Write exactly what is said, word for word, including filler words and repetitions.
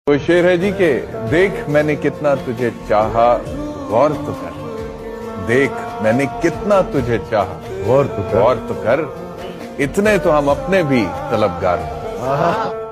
तो शेर है जी के देख मैंने कितना तुझे चाहा गौर तो कर। देख मैंने कितना तुझे चाहा गौर तो कर। गौर तो कर। इतने तो हम अपने भी तलबगार हैं।